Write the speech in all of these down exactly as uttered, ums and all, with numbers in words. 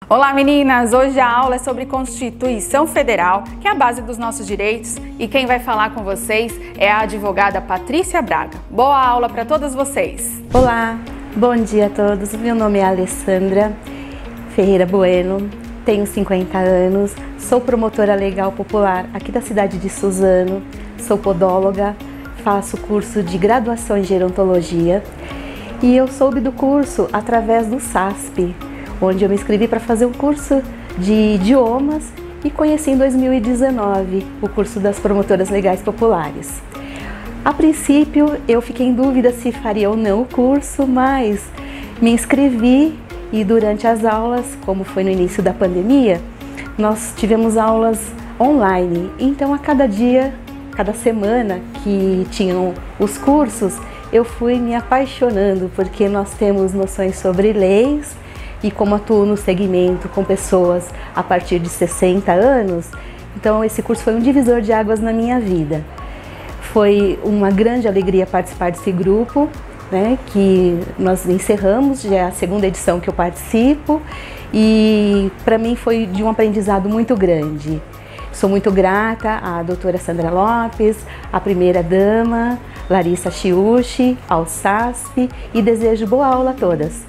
Olá meninas, hoje a aula é sobre Constituição Federal, que é a base dos nossos direitos, e quem vai falar com vocês é a advogada Patrícia Braga. Boa aula para todas vocês! Olá, bom dia a todos, meu nome é Alessandra Ferreira Bueno, tenho cinquenta anos, sou promotora legal popular aqui da cidade de Suzano, sou podóloga, faço curso de graduação em gerontologia e eu soube do curso através do SASP, onde eu me inscrevi para fazer um curso de idiomas e conheci em dois mil e dezenove o curso das promotoras legais populares. A princípio eu fiquei em dúvida se faria ou não o curso, mas me inscrevi e durante as aulas, como foi no início da pandemia, nós tivemos aulas online. Então a cada dia, cada semana que tinham os cursos, eu fui me apaixonando porque nós temos noções sobre leis. E como atuo no segmento com pessoas a partir de sessenta anos, então esse curso foi um divisor de águas na minha vida. Foi uma grande alegria participar desse grupo, né, que nós encerramos, já é a segunda edição que eu participo, e para mim foi de um aprendizado muito grande. Sou muito grata à doutora Sandra Lopes, à primeira dama, Larissa Chiuchi, ao SASP, e desejo boa aula a todas.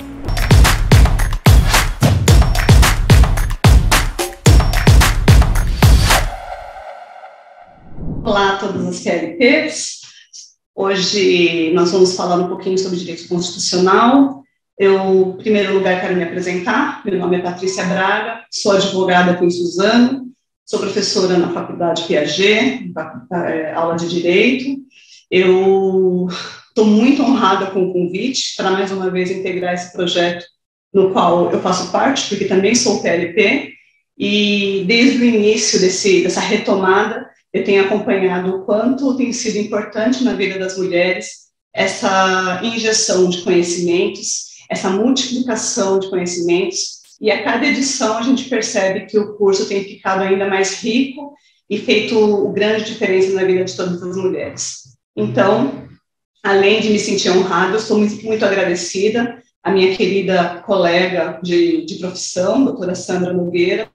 Olá a todas as Q L Ps. Hoje nós vamos falar um pouquinho sobre direito constitucional. Eu, em primeiro lugar, quero me apresentar. Meu nome é Patrícia Braga, sou advogada aqui em Suzano, sou professora na Faculdade Piaget, aula de Direito. Eu estou muito honrada com o convite para mais uma vez integrar esse projeto no qual eu faço parte, porque também sou P L P, e desde o início desse, dessa retomada, eu tenho acompanhado o quanto tem sido importante na vida das mulheres essa injeção de conhecimentos, essa multiplicação de conhecimentos, e a cada edição a gente percebe que o curso tem ficado ainda mais rico e feito grande diferença na vida de todas as mulheres. Então, além de me sentir honrada, eu estou muito, muito agradecida à minha querida colega de, de profissão, doutora Sandra Nogueira,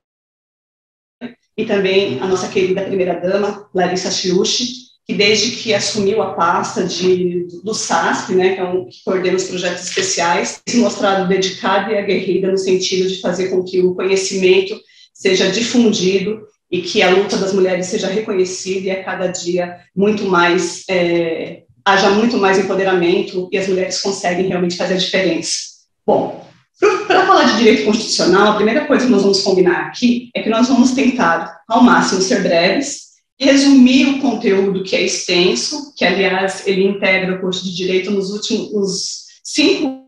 e também a nossa querida primeira-dama, Larissa Chiuchi, que desde que assumiu a pasta de, do SASP, né, que é um que coordena os projetos especiais, tem se mostrado dedicada e aguerrida no sentido de fazer com que o conhecimento seja difundido e que a luta das mulheres seja reconhecida e a cada dia muito mais, é, haja muito mais empoderamento e as mulheres conseguem realmente fazer a diferença. Bom, para falar de direito constitucional, a primeira coisa que nós vamos combinar aqui é que nós vamos tentar, ao máximo, ser breves, resumir o conteúdo que é extenso, que, aliás, ele integra o curso de Direito nos últimos cinco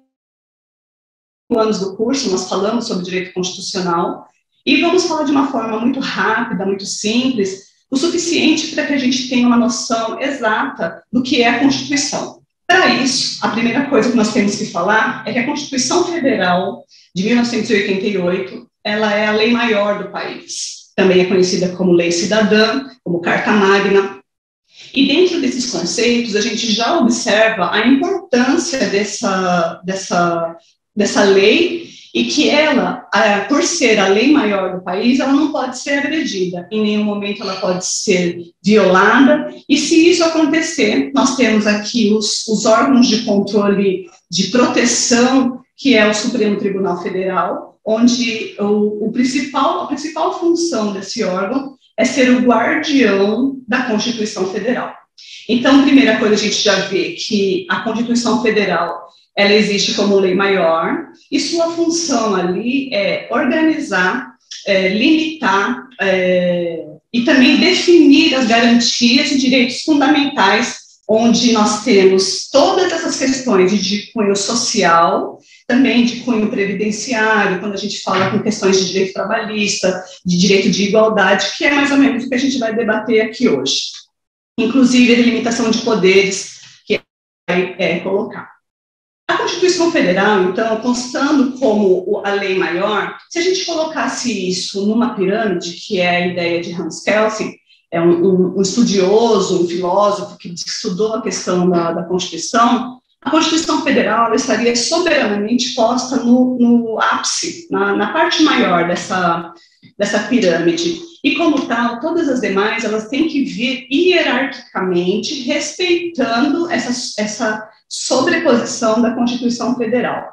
anos do curso, nós falamos sobre direito constitucional, e vamos falar de uma forma muito rápida, muito simples, o suficiente para que a gente tenha uma noção exata do que é a Constituição. Para isso, a primeira coisa que nós temos que falar é que a Constituição Federal de mil novecentos e oitenta e oito, ela é a lei maior do país. Também é conhecida como Lei Cidadã, como Carta Magna. E dentro desses conceitos, a gente já observa a importância dessa, dessa, dessa lei e que ela, por ser a lei maior do país, ela não pode ser agredida, em nenhum momento ela pode ser violada, e se isso acontecer, nós temos aqui os, os órgãos de controle de proteção, que é o Supremo Tribunal Federal, onde o, o principal, a principal função desse órgão é ser o guardião da Constituição Federal. Então, primeira coisa, a gente já vê que a Constituição Federal ela existe como lei maior, e sua função ali é organizar, é, limitar é, e também definir as garantias e direitos fundamentais, onde nós temos todas essas questões de cunho social, também de cunho previdenciário, quando a gente fala com questões de direito trabalhista, de direito de igualdade, que é mais ou menos o que a gente vai debater aqui hoje. Inclusive, a delimitação de poderes que vai é, colocar. A Constituição Federal, então, constando como a lei maior, se a gente colocasse isso numa pirâmide, que é a ideia de Hans Kelsen, é um, um, um estudioso, um filósofo que estudou a questão da, da Constituição, a Constituição Federal ela estaria soberanamente posta no, no ápice, na, na parte maior dessa, dessa pirâmide. E, como tal, todas as demais, elas têm que vir hierarquicamente, respeitando essa, essa sobreposição da Constituição Federal.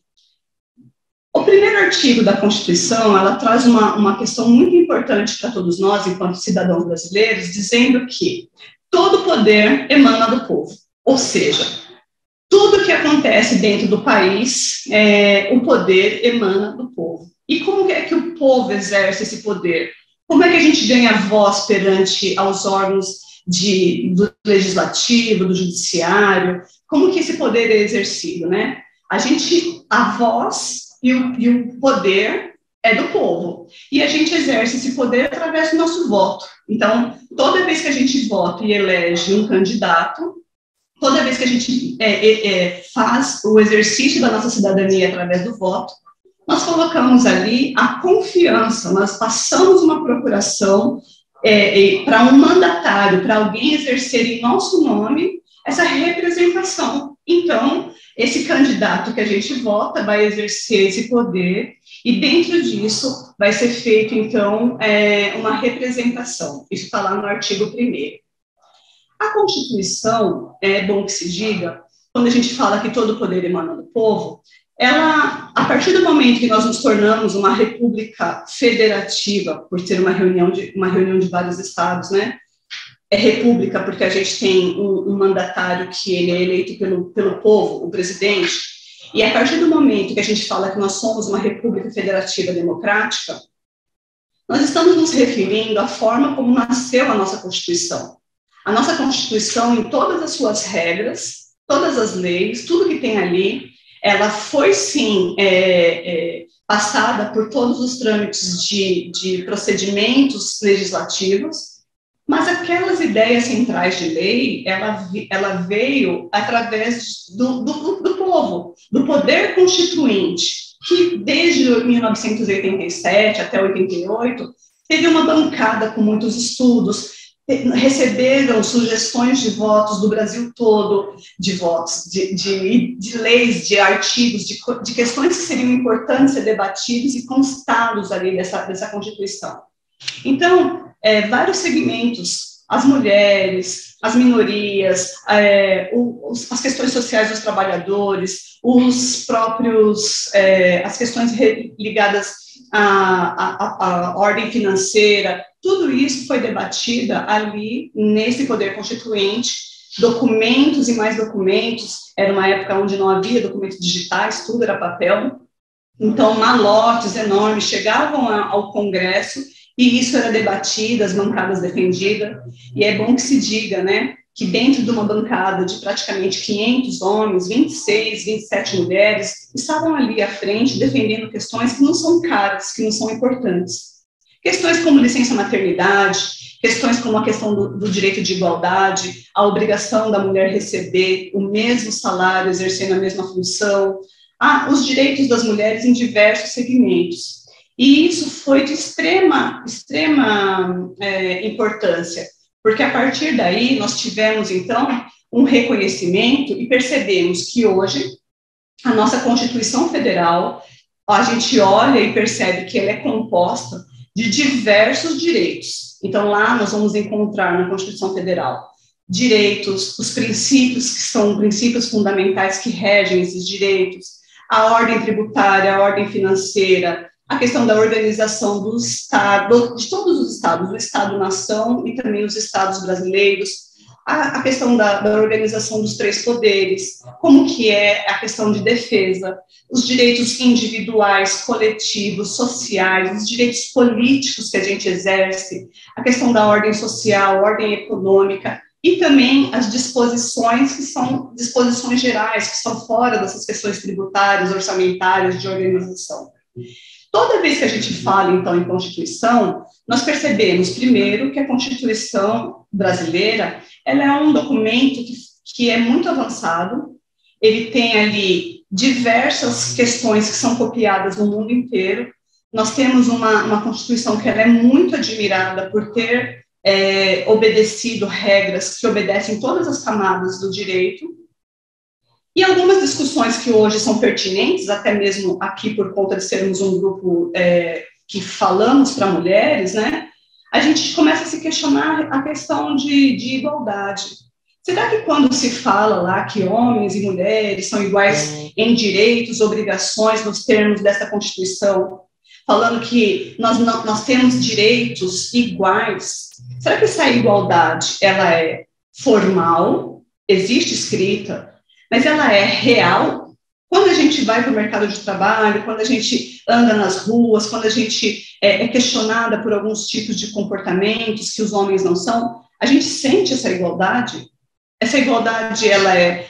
O primeiro artigo da Constituição, ela traz uma, uma questão muito importante para todos nós, enquanto cidadãos brasileiros, dizendo que todo poder emana do povo, ou seja, tudo que acontece dentro do país, é, o poder emana do povo. E como é que o povo exerce esse poder? Como é que a gente ganha voz perante aos órgãos de, do legislativo, do judiciário? Como que esse poder é exercido, né? A gente, a voz e o, e o poder é do povo. E a gente exerce esse poder através do nosso voto. Então, toda vez que a gente vota e elege um candidato, toda vez que a gente é, é, é, faz o exercício da nossa cidadania através do voto, nós colocamos ali a confiança, nós passamos uma procuração é, é, para um mandatário, para alguém exercer em nosso nome essa representação. Então, esse candidato que a gente vota vai exercer esse poder e dentro disso vai ser feito, então, é, uma representação. Isso está lá no artigo primeiro. A Constituição, é bom que se diga, quando a gente fala que todo poder emana do povo, ela, a partir do momento que nós nos tornamos uma república federativa, por ter uma reunião de, uma reunião de vários estados, né? É república porque a gente tem um, um mandatário que ele é eleito pelo, pelo povo, o presidente, e a partir do momento que a gente fala que nós somos uma república federativa democrática, nós estamos nos referindo à forma como nasceu a nossa Constituição. A nossa Constituição, em todas as suas regras, todas as leis, tudo que tem ali, ela foi, sim, é, é, passada por todos os trâmites de, de procedimentos legislativos, mas aquelas ideias centrais de lei, ela, ela veio através do, do, do povo, do poder constituinte, que desde mil novecentos e oitenta e sete até oitenta e oito, teve uma bancada com muitos estudos, receberam sugestões de votos do Brasil todo, de votos, de, de, de leis, de artigos, de, de questões que seriam importantes ser debatidas e constados ali dessa, dessa Constituição. Então, é, vários segmentos, as mulheres, as minorias, é, os, as questões sociais dos trabalhadores, os próprios, é, as questões ligadas à, à, à ordem financeira, tudo isso foi debatida ali, nesse poder constituinte, documentos e mais documentos, era uma época onde não havia documentos digitais, tudo era papel, então malotes enormes chegavam ao Congresso, e isso era debatido, as bancadas defendidas, e é bom que se diga, né, que dentro de uma bancada de praticamente quinhentos homens, vinte e seis, vinte e sete mulheres, estavam ali à frente defendendo questões que não são caras, que não são importantes. Questões como licença maternidade, questões como a questão do, do direito de igualdade, a obrigação da mulher receber o mesmo salário, exercendo a mesma função, ah, os direitos das mulheres em diversos segmentos. E isso foi de extrema, extrema é, importância, porque a partir daí nós tivemos, então, um reconhecimento e percebemos que hoje a nossa Constituição Federal, a gente olha e percebe que ela é composta de diversos direitos. Então, lá nós vamos encontrar na Constituição Federal direitos, os princípios que são princípios fundamentais que regem esses direitos, a ordem tributária, a ordem financeira, a questão da organização do Estado, de todos os estados, do Estado-nação e também os estados brasileiros, a, a questão da, da organização dos três poderes, como que é a questão de defesa, os direitos individuais, coletivos, sociais, os direitos políticos que a gente exerce, a questão da ordem social, ordem econômica, e também as disposições que são disposições gerais, que são fora dessas questões tributárias, orçamentárias, de organização. Toda vez que a gente fala, então, em Constituição, nós percebemos, primeiro, que a Constituição brasileira, ela é um documento que, que é muito avançado, ele tem ali diversas questões que são copiadas no mundo inteiro, nós temos uma, uma Constituição que ela é muito admirada por ter é, obedecido regras que obedecem todas as camadas do direito, E algumas discussões que hoje são pertinentes, até mesmo aqui por conta de sermos um grupo é, que falamos para mulheres, né, a gente começa a se questionar a questão de, de igualdade. Será que quando se fala lá que homens e mulheres são iguais em direitos, obrigações, nos termos dessa Constituição, falando que nós, não, nós temos direitos iguais, será que essa igualdade ela é formal, existe escrita, mas ela é real? Quando a gente vai para o mercado de trabalho, quando a gente anda nas ruas, quando a gente é, é questionada por alguns tipos de comportamentos que os homens não são, a gente sente essa igualdade? Essa igualdade, ela é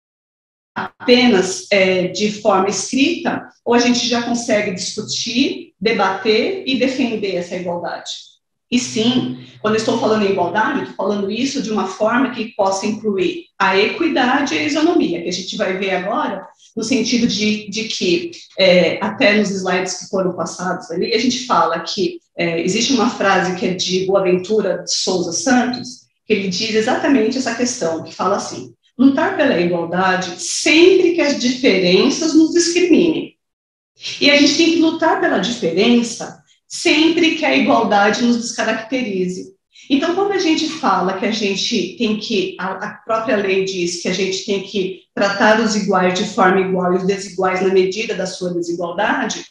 apenas é, de forma escrita, ou a gente já consegue discutir, debater e defender essa igualdade? E sim, quando eu estou falando em igualdade, eu estou falando isso de uma forma que possa incluir a equidade e a isonomia, que a gente vai ver agora, no sentido de, de que, é, até nos slides que foram passados ali, a gente fala que é, existe uma frase que é de Boaventura de Souza Santos, que ele diz exatamente essa questão, que fala assim: lutar pela igualdade sempre que as diferenças nos discriminem. E a gente tem que lutar pela diferença sempre que a igualdade nos descaracterize. Então, quando a gente fala que a gente tem que, a, a própria lei diz que a gente tem que tratar os iguais de forma igual e os desiguais na medida da sua desigualdade,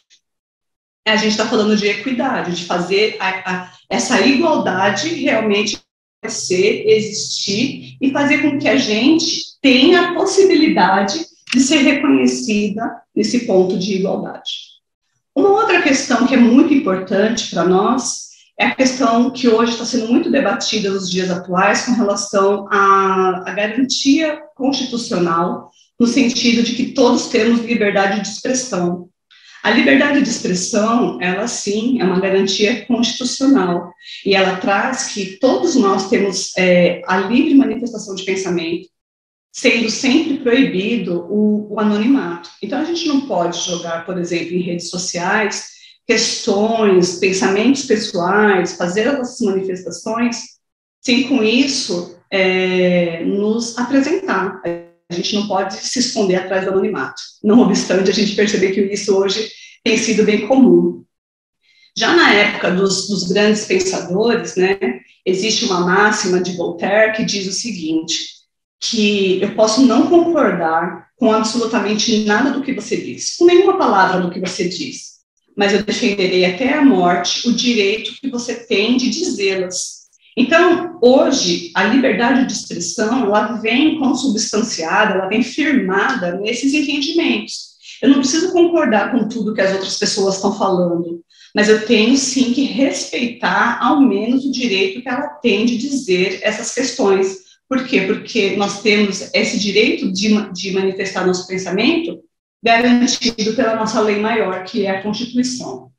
a gente está falando de equidade, de fazer a, a, essa igualdade realmente ser, existir e fazer com que a gente tenha a possibilidade de ser reconhecida nesse ponto de igualdade. Uma outra questão que é muito importante para nós é a questão que hoje está sendo muito debatida nos dias atuais com relação à, à garantia constitucional, no sentido de que todos temos liberdade de expressão. A liberdade de expressão, ela sim, é uma garantia constitucional, e ela traz que todos nós temos é, a livre manifestação de pensamento, sendo sempre proibido o, o anonimato. Então, a gente não pode jogar, por exemplo, em redes sociais, questões, pensamentos pessoais, fazer as nossas manifestações, sem com isso é, nos apresentar. A gente não pode se esconder atrás do anonimato. Não obstante, a gente perceber que isso hoje tem sido bem comum. Já na época dos, dos grandes pensadores, né, existe uma máxima de Voltaire que diz o seguinte, que eu posso não concordar com absolutamente nada do que você diz, com nenhuma palavra do que você diz, mas eu defenderei até a morte o direito que você tem de dizê-las. Então, hoje, a liberdade de expressão, ela vem consubstanciada, ela vem firmada nesses entendimentos. Eu não preciso concordar com tudo que as outras pessoas estão falando, mas eu tenho, sim, que respeitar, ao menos, o direito que ela tem de dizer essas questões. Por quê? Porque nós temos esse direito de, de manifestar nosso pensamento garantido pela nossa lei maior, que é a Constituição.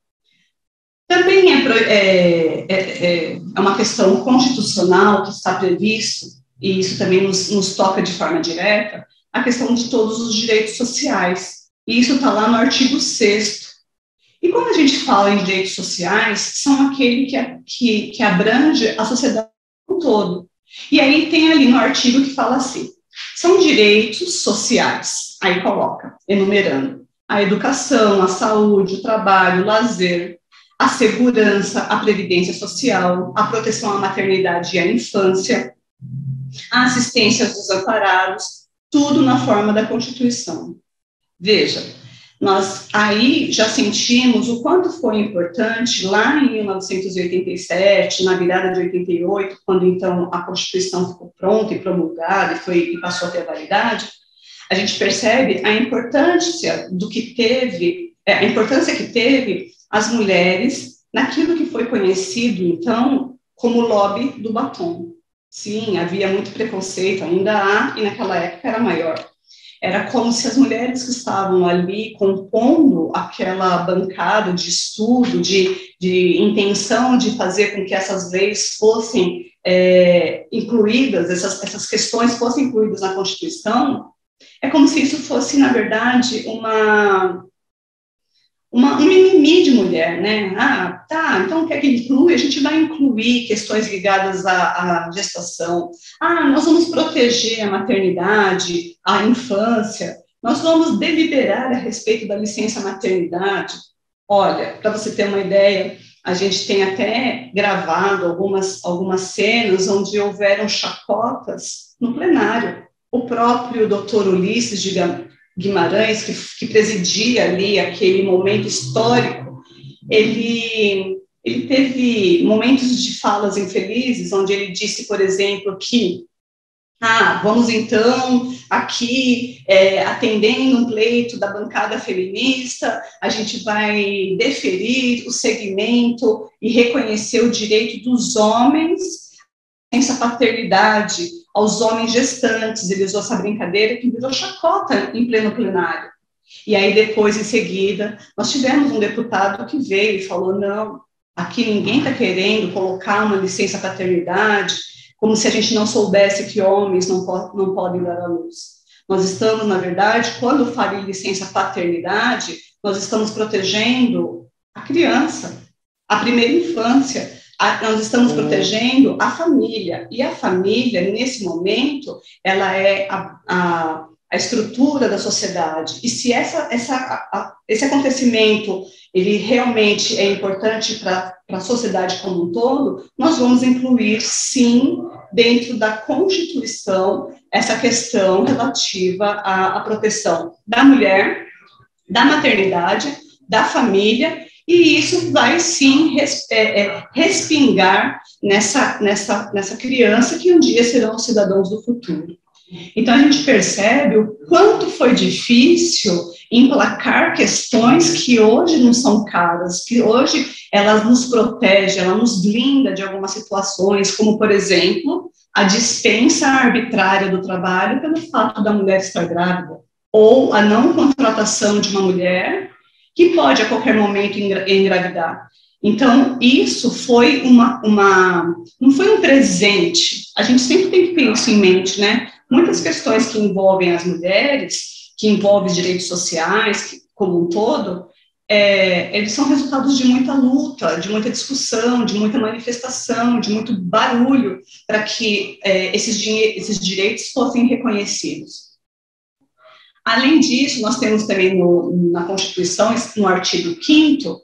Também é, é, é, é uma questão constitucional que está previsto, e isso também nos, nos toca de forma direta, a questão de todos os direitos sociais. E isso está lá no artigo sexto. E quando a gente fala em direitos sociais, são aquele que, que, que abrange a sociedade como um todo. E aí tem ali no artigo que fala assim, são direitos sociais, aí coloca, enumerando, a educação, a saúde, o trabalho, o lazer, a segurança, a previdência social, a proteção à maternidade e à infância, a assistência aos desamparados, tudo na forma da Constituição. Veja, nós aí já sentimos o quanto foi importante, lá em mil novecentos e oitenta e sete, na virada de oitenta e oito, quando então a Constituição ficou pronta e promulgada e, foi, e passou a ter validade, a gente percebe a importância do que teve, a importância que teve as mulheres naquilo que foi conhecido, então, como lobby do batom. Sim, havia muito preconceito, ainda há, e naquela época era maior. Era como se as mulheres que estavam ali compondo aquela bancada de estudo, de, de intenção de fazer com que essas leis fossem é, incluídas, essas, essas questões fossem incluídas na Constituição, é como se isso fosse, na verdade, uma, uma, um mimimi de mulher, né? Ah, tá, então o que é que inclui? A gente vai incluir questões ligadas à, à gestação. Ah, nós vamos proteger a maternidade, a infância, nós vamos deliberar a respeito da licença maternidade. Olha, para você ter uma ideia, a gente tem até gravado algumas, algumas cenas onde houveram chacotas no plenário. O próprio doutor Ulisses de Guimarães, que, que presidia ali aquele momento histórico, ele, ele teve momentos de falas infelizes, onde ele disse, por exemplo, que ah, vamos então aqui, é, atendendo um pleito da bancada feminista, a gente vai deferir o segmento e reconhecer o direito dos homens essa paternidade aos homens gestantes. Ele usou essa brincadeira que virou chacota em pleno plenário. E aí depois, em seguida, nós tivemos um deputado que veio e falou, não, aqui ninguém está querendo colocar uma licença paternidade, como se a gente não soubesse que homens não, po- não podem dar à luz. Nós estamos, na verdade, quando falo em licença paternidade, nós estamos protegendo a criança, a primeira infância, a, nós estamos protegendo a família, e a família, nesse momento, ela é a, a, a estrutura da sociedade, e se essa, essa, a, esse acontecimento, ele realmente é importante para a sociedade como um todo, nós vamos incluir, sim, dentro da Constituição, essa questão relativa à, à proteção da mulher, da maternidade, da família, e isso vai, sim, res, é, é, respingar nessa, nessa, nessa criança que um dia serão os cidadãos do futuro. Então, a gente percebe o quanto foi difícil emplacar questões que hoje não são caras, que hoje elas nos protegem, ela nos blinda de algumas situações, como, por exemplo, a dispensa arbitrária do trabalho pelo fato da mulher estar grávida, ou a não contratação de uma mulher que pode, a qualquer momento, engravidar. Então, isso foi uma, uma, não foi um presente, a gente sempre tem que ter isso em mente, né? Muitas questões que envolvem as mulheres, que envolvem direitos sociais, que, como um todo, é, eles são resultados de muita luta, de muita discussão, de muita manifestação, de muito barulho, para que é, esses, esses direitos fossem reconhecidos. Além disso, nós temos também no, na Constituição, no artigo quinto,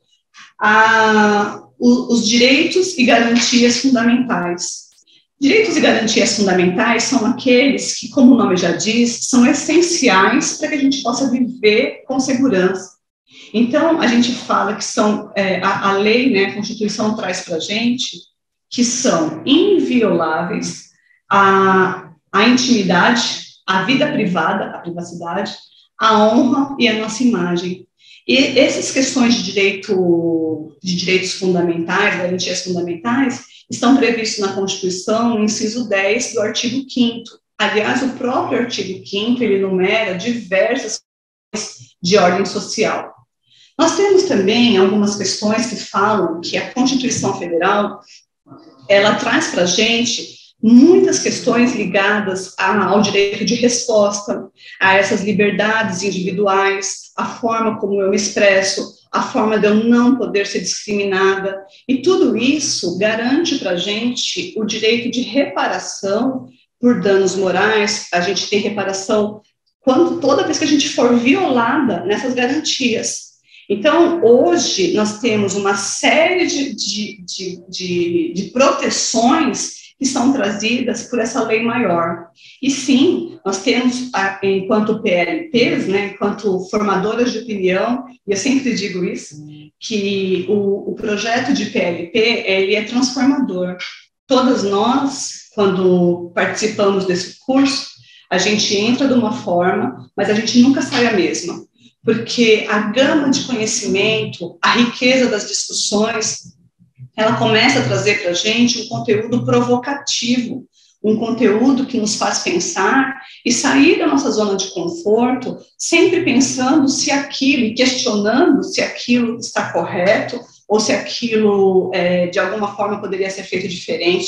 a, o, os direitos e garantias fundamentais. Direitos e garantias fundamentais são aqueles que, como o nome já diz, são essenciais para que a gente possa viver com segurança. Então, a gente fala que são, é, a, a lei, né, a Constituição traz para a gente, que são invioláveis a, a intimidade, a vida privada, a privacidade, a honra e a nossa imagem. E essas questões de, direito, de direitos fundamentais, garantias fundamentais, estão previstos na Constituição, no inciso dez do artigo quinto. Aliás, o próprio artigo quinto, ele enumera diversas questões de ordem social. Nós temos também algumas questões que falam que a Constituição Federal, ela traz para a gente muitas questões ligadas ao direito de resposta, a essas liberdades individuais, a forma como eu me expresso, a forma de eu não poder ser discriminada, e tudo isso garante para a gente o direito de reparação por danos morais. A gente tem reparação quando, toda vez que a gente for violada nessas garantias. Então, hoje, nós temos uma série de, de, de, de, de proteções que são trazidas por essa lei maior. E sim, nós temos, enquanto P L Ps, né, enquanto formadoras de opinião, e eu sempre digo isso, que o, o projeto de P L P, ele é transformador. Todas nós, quando participamos desse curso, a gente entra de uma forma, mas a gente nunca sai a mesma, porque a gama de conhecimento, a riqueza das discussões, ela começa a trazer para a gente um conteúdo provocativo, um conteúdo que nos faz pensar e sair da nossa zona de conforto, sempre pensando se aquilo, e questionando se aquilo está correto, ou se aquilo, é, de alguma forma, poderia ser feito diferente.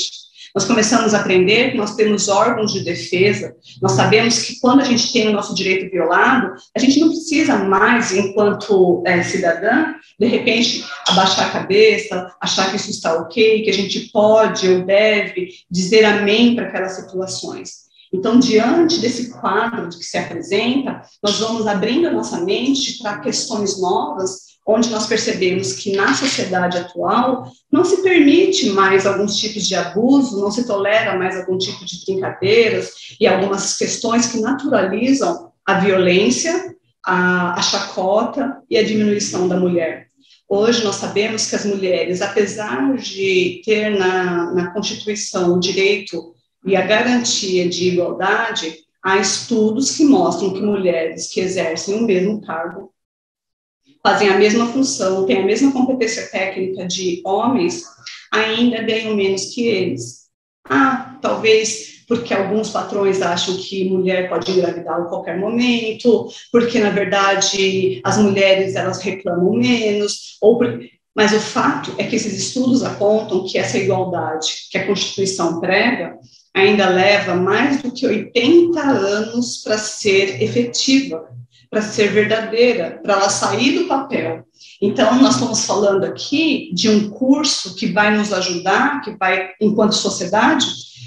Nós começamos a aprender que nós temos órgãos de defesa, nós sabemos que quando a gente tem o nosso direito violado, a gente não precisa mais, enquanto é, cidadã, de repente, abaixar a cabeça, achar que isso está ok, que a gente pode ou deve dizer amém para aquelas situações. Então, diante desse quadro que se apresenta, nós vamos abrindo a nossa mente para questões novas, onde nós percebemos que na sociedade atual não se permite mais alguns tipos de abuso, não se tolera mais algum tipo de brincadeiras e algumas questões que naturalizam a violência, a, a chacota e a diminuição da mulher. Hoje nós sabemos que as mulheres, apesar de ter na, na Constituição o direito e a garantia de igualdade, há estudos que mostram que mulheres que exercem o mesmo cargo, fazem a mesma função, têm a mesma competência técnica de homens, ainda ganham menos que eles. Ah, talvez porque alguns patrões acham que mulher pode engravidar a qualquer momento, porque, na verdade, as mulheres, elas reclamam menos, ou porque... Mas o fato é que esses estudos apontam que essa igualdade que a Constituição prega ainda leva mais do que oitenta anos para ser efetiva, para ser verdadeira, para ela sair do papel. Então, nós estamos falando aqui de um curso que vai nos ajudar, que vai, enquanto sociedade,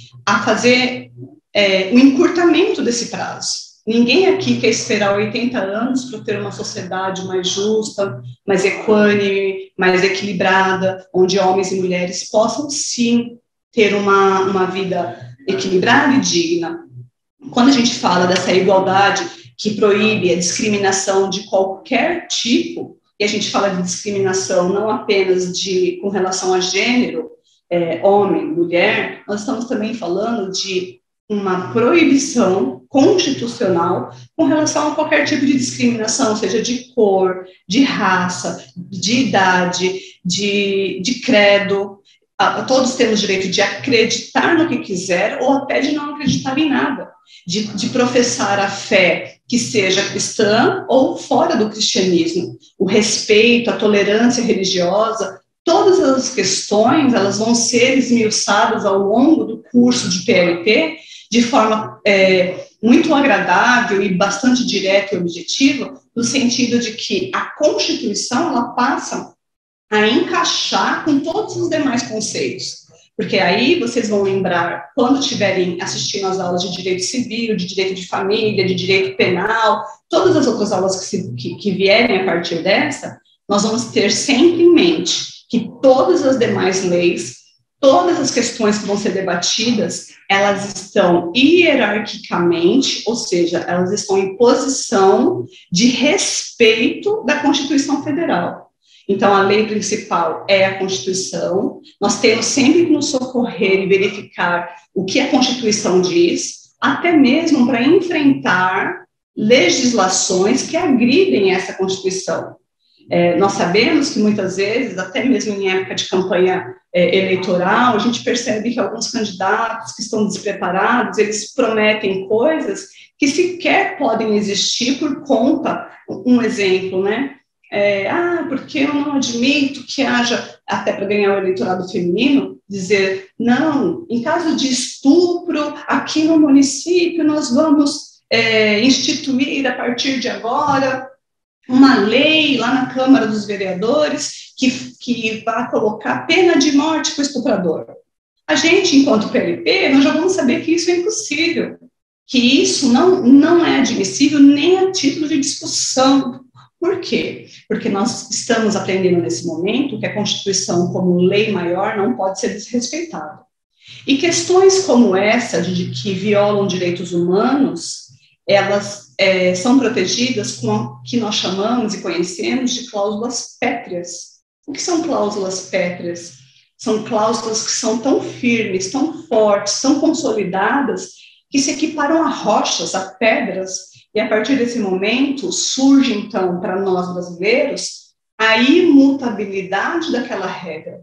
a fazer é, o encurtamento desse prazo. Ninguém aqui quer esperar oitenta anos para ter uma sociedade mais justa, mais equânime, mais equilibrada, onde homens e mulheres possam, sim, ter uma, uma vida equilibrada e digna. Quando a gente fala dessa igualdade que proíbe a discriminação de qualquer tipo, e a gente fala de discriminação não apenas de, com relação a gênero, é, homem, mulher, nós estamos também falando de uma proibição constitucional com relação a qualquer tipo de discriminação, seja de cor, de raça, de idade, de, de credo. Todos temos direito de acreditar no que quiser ou até de não acreditar em nada, de, de professar a fé que seja cristã ou fora do cristianismo. O respeito, a tolerância religiosa, todas as questões, elas vão ser esmiuçadas ao longo do curso de P L P de forma é, muito agradável e bastante direta e objetiva, no sentido de que a Constituição, ela passa a encaixar com todos os demais conceitos. Porque aí vocês vão lembrar, quando estiverem assistindo às aulas de direito civil, de direito de família, de direito penal, todas as outras aulas que, se, que, que vierem a partir dessa, nós vamos ter sempre em mente que todas as demais leis, todas as questões que vão ser debatidas, elas estão hierarquicamente, ou seja, elas estão em posição de respeito da Constituição Federal. Então, a lei principal é a Constituição, nós temos sempre que nos socorrer e verificar o que a Constituição diz, até mesmo para enfrentar legislações que agridem essa Constituição. É, nós sabemos que muitas vezes, até mesmo em época de campanha é, eleitoral, a gente percebe que alguns candidatos que estão despreparados, eles prometem coisas que sequer podem existir por conta, um exemplo, né? É, ah, porque eu não admito que haja, até para ganhar o eleitorado feminino, dizer, não, em caso de estupro, aqui no município nós vamos é, instituir a partir de agora uma lei lá na Câmara dos Vereadores que, que vai colocar pena de morte para o estuprador. A gente, enquanto P L P, nós já vamos saber que isso é impossível, que isso não, não é admissível nem a título de discussão. Por quê? Porque nós estamos aprendendo nesse momento que a Constituição, como lei maior, não pode ser desrespeitada. E questões como essa, de, de que violam direitos humanos, elas é, são protegidas com o que nós chamamos e conhecemos de cláusulas pétreas. O que são cláusulas pétreas? São cláusulas que são tão firmes, tão fortes, tão consolidadas, que se equiparam a rochas, a pedras. E a partir desse momento surge, então, para nós brasileiros, a imutabilidade daquela regra.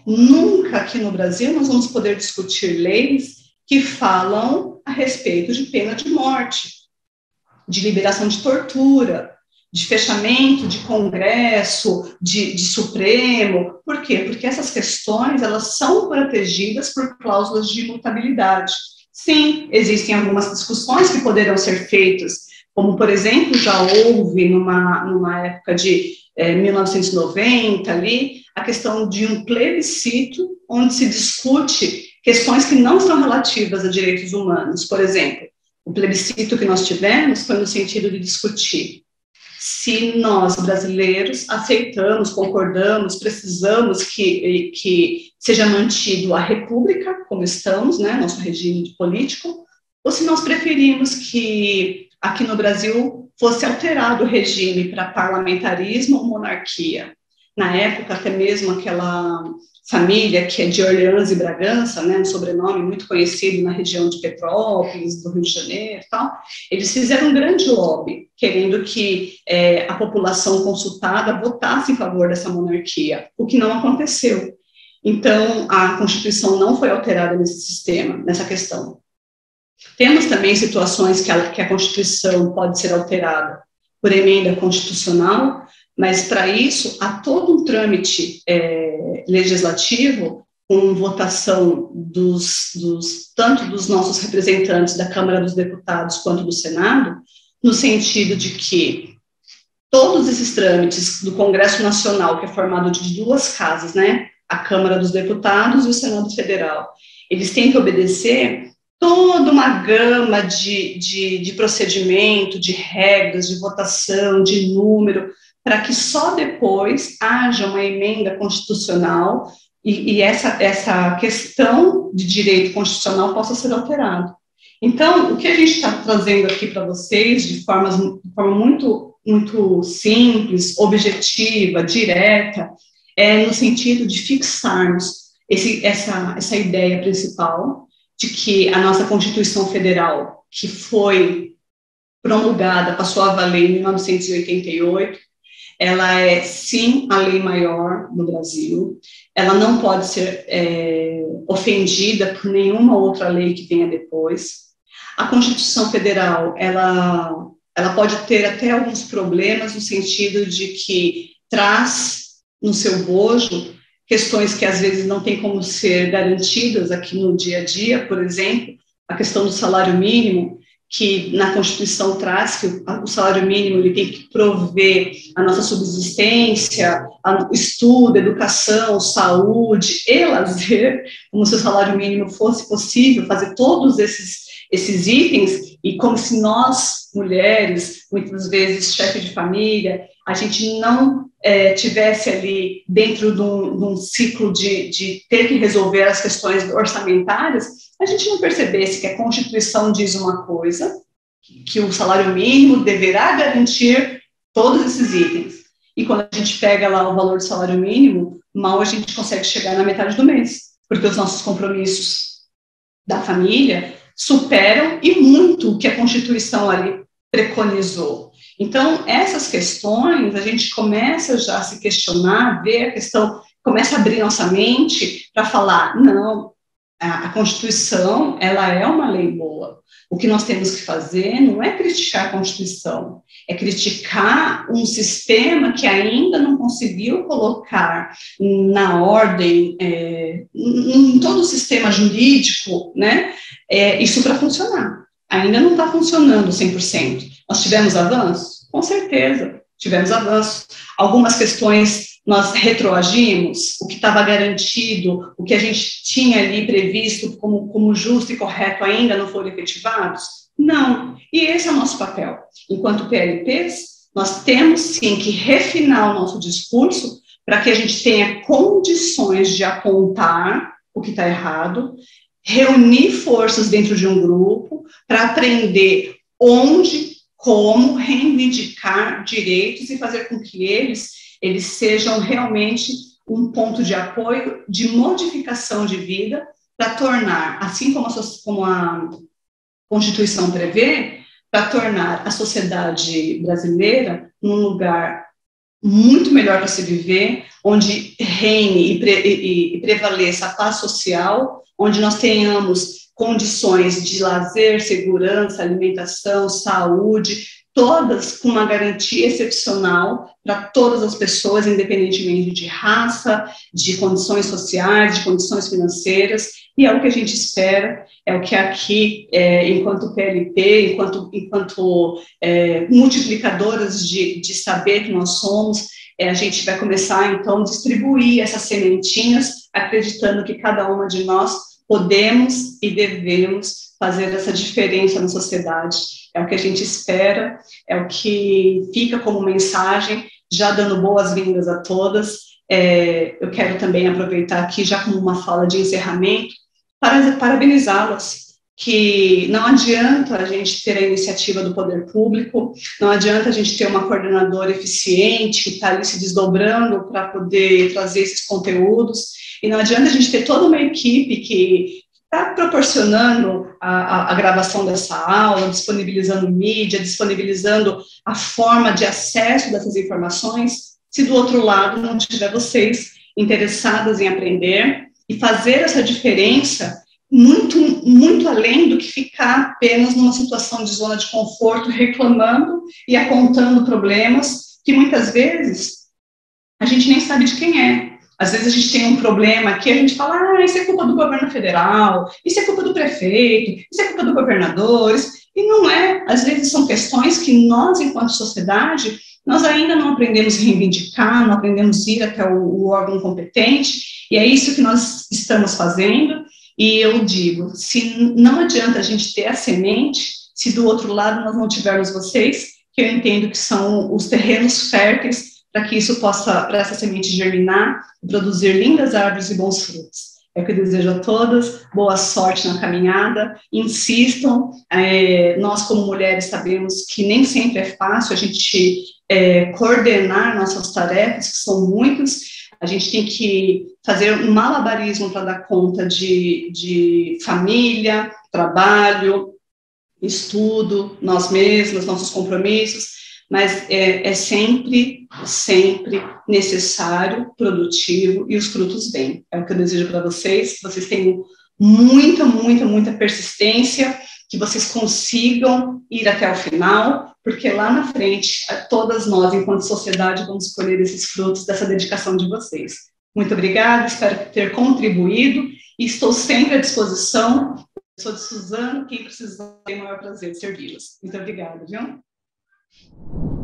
Nunca aqui no Brasil nós vamos poder discutir leis que falam a respeito de pena de morte, de liberação de tortura, de fechamento de Congresso, de, de Supremo. Por quê? Porque essas questões, elas são protegidas por cláusulas de imutabilidade. Sim, existem algumas discussões que poderão ser feitas, como, por exemplo, já houve numa, numa época de é, mil novecentos e noventa, ali, a questão de um plebiscito, onde se discute questões que não são relativas a direitos humanos. Por exemplo, o plebiscito que nós tivemos foi no sentido de discutir se nós, brasileiros, aceitamos, concordamos, precisamos que, que seja mantido a república, como estamos, né, nosso regime político, ou se nós preferimos que aqui no Brasil fosse alterado o regime para parlamentarismo ou monarquia. Na época, até mesmo aquela família que é de Orleans e Bragança, né, um sobrenome muito conhecido na região de Petrópolis, do Rio de Janeiro e tal, eles fizeram um grande lobby, querendo que é, a população consultada votasse em favor dessa monarquia, o que não aconteceu. Então, a Constituição não foi alterada nesse sistema, nessa questão. Temos também situações que a, que a Constituição pode ser alterada por emenda constitucional, mas para isso há todo um trâmite é, legislativo com votação dos, dos, tanto dos nossos representantes da Câmara dos Deputados quanto do Senado, no sentido de que todos esses trâmites do Congresso Nacional, que é formado de duas casas, né, a Câmara dos Deputados e o Senado Federal, eles têm que obedecer toda uma gama de, de, de procedimento, de regras, de votação, de número, para que só depois haja uma emenda constitucional e, e essa, essa questão de direito constitucional possa ser alterada. Então, o que a gente está trazendo aqui para vocês, de, formas, de forma muito, muito simples, objetiva, direta, é no sentido de fixarmos esse, essa, essa ideia principal de que a nossa Constituição Federal, que foi promulgada, passou a valer em mil novecentos e oitenta e oito, ela é, sim, a lei maior no Brasil, ela não pode ser é, ofendida por nenhuma outra lei que venha depois. A Constituição Federal, ela, ela pode ter até alguns problemas no sentido de que traz no seu bojo questões que às vezes não tem como ser garantidas aqui no dia a dia, por exemplo, a questão do salário mínimo, que na Constituição traz que o, o salário mínimo ele tem que prover a nossa subsistência, a, estudo, educação, saúde e lazer, como se o salário mínimo fosse possível fazer todos esses, esses itens, e como se nós, mulheres, muitas vezes chefe de família, a gente não é, tivesse ali dentro de um, de um ciclo de, de ter que resolver as questões orçamentárias, a gente não percebesse que a Constituição diz uma coisa, que o salário mínimo deverá garantir todos esses itens. E quando a gente pega lá o valor do salário mínimo, mal a gente consegue chegar na metade do mês, porque os nossos compromissos da família superam e muito o que a Constituição ali preconizou. Então, essas questões, a gente começa já a se questionar, ver a questão, começa a abrir nossa mente para falar, não, a, a Constituição, ela é uma lei boa. O que nós temos que fazer não é criticar a Constituição, é criticar um sistema que ainda não conseguiu colocar na ordem, é, em todo o sistema jurídico, né, é, isso para funcionar. Ainda não está funcionando cem por cento. Nós tivemos avanços? Com certeza, tivemos avanços. Algumas questões nós retroagimos, o que estava garantido, o que a gente tinha ali previsto como, como justo e correto ainda não foram efetivados? Não. E esse é o nosso papel. Enquanto P L Ps, nós temos sim que refinar o nosso discurso para que a gente tenha condições de apontar o que está errado, reunir forças dentro de um grupo para aprender onde, como reivindicar direitos e fazer com que eles, eles sejam realmente um ponto de apoio, de modificação de vida, para tornar, assim como a, como a Constituição prevê, para tornar a sociedade brasileira um lugar muito melhor para se viver, onde reine e, pre, e, e prevaleça a paz social, onde nós tenhamos condições de lazer, segurança, alimentação, saúde, todas com uma garantia excepcional para todas as pessoas, independentemente de raça, de condições sociais, de condições financeiras, e é o que a gente espera, é o que aqui, é, enquanto P L P, enquanto, enquanto é, multiplicadoras de, de saber que nós somos, é, a gente vai começar, então, a distribuir essas sementinhas, acreditando que cada uma de nós podemos e devemos fazer essa diferença na sociedade. É o que a gente espera, é o que fica como mensagem, já dando boas-vindas a todas. É, eu quero também aproveitar aqui, já como uma fala de encerramento, para parabenizá-las, que não adianta a gente ter a iniciativa do poder público, não adianta a gente ter uma coordenadora eficiente que está ali se desdobrando para poder trazer esses conteúdos, e não adianta a gente ter toda uma equipe que está proporcionando a, a, a gravação dessa aula, disponibilizando mídia, disponibilizando a forma de acesso dessas informações, se do outro lado não tiver vocês interessadas em aprender e fazer essa diferença muito, muito além do que ficar apenas numa situação de zona de conforto, reclamando e apontando problemas que muitas vezes a gente nem sabe de quem é. Às vezes a gente tem um problema aqui, a gente fala, ah, isso é culpa do governo federal, isso é culpa do prefeito, isso é culpa do governador, e não é. Às vezes são questões que nós, enquanto sociedade, nós ainda não aprendemos a reivindicar, não aprendemos a ir até o, o órgão competente, e é isso que nós estamos fazendo, e eu digo, se não adianta a gente ter a semente, se do outro lado nós não tivermos vocês, que eu entendo que são os terrenos férteis para que isso possa, para essa semente germinar, produzir lindas árvores e bons frutos. É o que eu desejo a todas, boa sorte na caminhada, insistam, é, nós como mulheres sabemos que nem sempre é fácil a gente é, coordenar nossas tarefas, que são muitas, a gente tem que fazer um malabarismo para dar conta de, de família, trabalho, estudo, nós mesmas, nossos compromissos, mas é, é sempre, sempre necessário, produtivo, e os frutos vêm. É o que eu desejo para vocês, que vocês tenham muita, muita, muita persistência, que vocês consigam ir até o final, porque lá na frente, todas nós, enquanto sociedade, vamos colher esses frutos dessa dedicação de vocês. Muito obrigada, espero ter contribuído, e estou sempre à disposição. Eu sou de Suzano, quem precisar, tem o maior prazer de servi-los. Muito obrigada, viu?